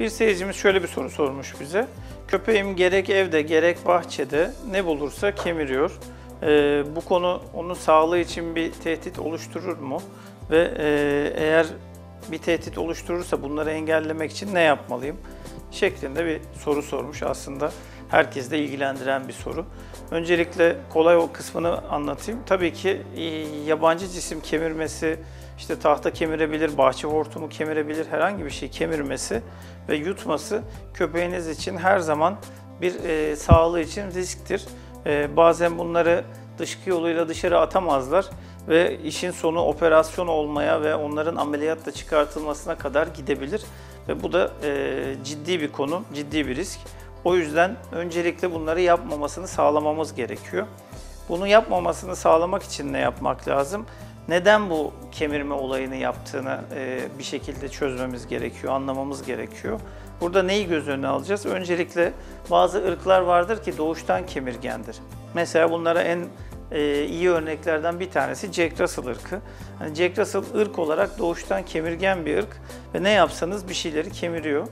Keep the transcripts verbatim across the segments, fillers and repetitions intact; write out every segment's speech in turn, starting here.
Bir seyircimiz şöyle bir soru sormuş bize. Köpeğim gerek evde gerek bahçede ne bulursa kemiriyor. Ee, bu konu onun sağlığı için bir tehdit oluşturur mu? Ve e, eğer bir tehdit oluşturursa bunları engellemek için ne yapmalıyım? Şeklinde bir soru sormuş aslında. Herkesi de ilgilendiren bir soru. Öncelikle kolay o kısmını anlatayım. Tabii ki yabancı cisim kemirmesi, işte tahta kemirebilir, bahçe hortumu kemirebilir, herhangi bir şey kemirmesi ve yutması köpeğiniz için her zaman bir e, sağlığı için risktir. E, bazen bunları dışkı yoluyla dışarı atamazlar ve işin sonu operasyon olmaya ve onların ameliyatla çıkartılmasına kadar gidebilir. Ve bu da e, ciddi bir konu, ciddi bir risk. O yüzden öncelikle bunları yapmamasını sağlamamız gerekiyor. Bunu yapmamasını sağlamak için ne yapmak lazım? Neden bu kemirme olayını yaptığını e, bir şekilde çözmemiz gerekiyor, anlamamız gerekiyor. Burada neyi göz önüne alacağız? Öncelikle bazı ırklar vardır ki doğuştan kemirgendir. Mesela bunlara en e, iyi örneklerden bir tanesi Jack Russell ırkı. Yani Jack Russell ırk olarak doğuştan kemirgen bir ırk ve ne yapsanız bir şeyleri kemiriyor.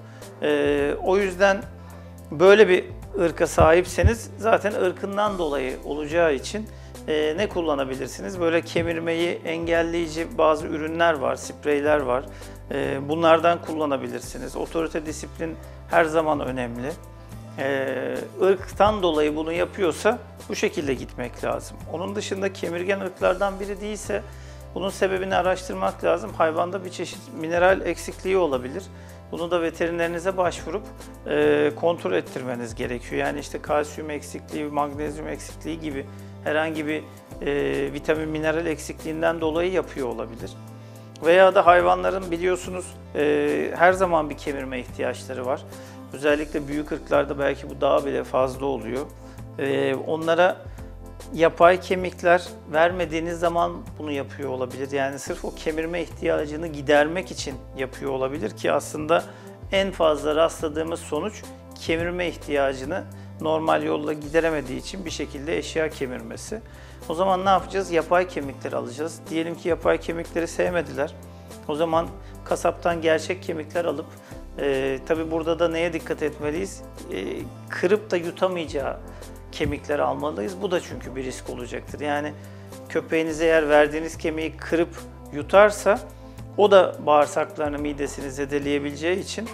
E, o yüzden böyle bir ırka sahipseniz zaten ırkından dolayı olacağı için e, ne kullanabilirsiniz? Böyle kemirmeyi engelleyici bazı ürünler var, spreyler var. E, bunlardan kullanabilirsiniz. Otorite, disiplin her zaman önemli. E, ırktan dolayı bunu yapıyorsa bu şekilde gitmek lazım. Onun dışında kemirgen ırklardan biri değilse bunun sebebini araştırmak lazım. Hayvanda bir çeşit mineral eksikliği olabilir. Bunu da veterinerinize başvurup e, kontrol ettirmeniz gerekiyor. Yani işte kalsiyum eksikliği, magnezyum eksikliği gibi herhangi bir e, vitamin, mineral eksikliğinden dolayı yapıyor olabilir. Veya da hayvanların biliyorsunuz e, her zaman bir kemirme ihtiyaçları var. Özellikle büyük ırklarda belki bu daha bile fazla oluyor. E, onlara yapay kemikler vermediğiniz zaman bunu yapıyor olabilir. Yani sırf o kemirme ihtiyacını gidermek için yapıyor olabilir ki aslında en fazla rastladığımız sonuç kemirme ihtiyacını normal yolla gideremediği için bir şekilde eşya kemirmesi. O zaman ne yapacağız? Yapay kemikleri alacağız. Diyelim ki yapay kemikleri sevmediler. O zaman kasaptan gerçek kemikler alıp e, tabii burada da neye dikkat etmeliyiz? E, kırıp da yutamayacağı kemikleri almalıyız. Bu da çünkü bir risk olacaktır. Yani köpeğinize eğer verdiğiniz kemiği kırıp yutarsa o da bağırsaklarını, midesini zedeleyebileceği için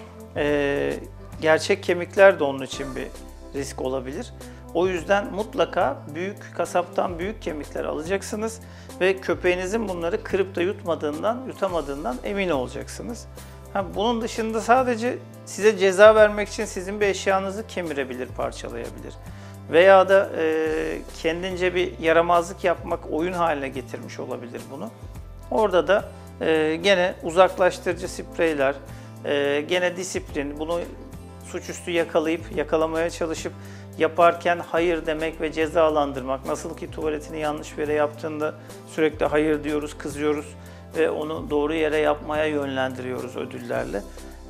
e, gerçek kemikler de onun için bir risk olabilir. O yüzden mutlaka büyük, kasaptan büyük kemikler alacaksınız ve köpeğinizin bunları kırıp da yutmadığından, yutamadığından emin olacaksınız. Ha, bunun dışında sadece size ceza vermek için sizin bir eşyanızı kemirebilir, parçalayabilir. Veya da e, kendince bir yaramazlık yapmak oyun haline getirmiş olabilir bunu. Orada da e, gene uzaklaştırıcı spreyler, e, gene disiplin, bunu suçüstü yakalayıp yakalamaya çalışıp yaparken hayır demek ve cezalandırmak. Nasıl ki tuvaletini yanlış bir yere yaptığında sürekli hayır diyoruz, kızıyoruz ve onu doğru yere yapmaya yönlendiriyoruz ödüllerle.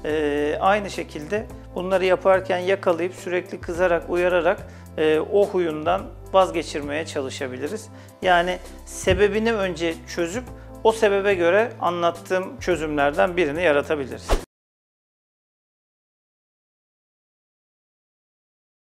E, aynı şekilde bunları yaparken yakalayıp sürekli kızarak, uyararak e, o huyundan vazgeçirmeye çalışabiliriz. Yani sebebini önce çözüp o sebebe göre anlattığım çözümlerden birini yaratabiliriz.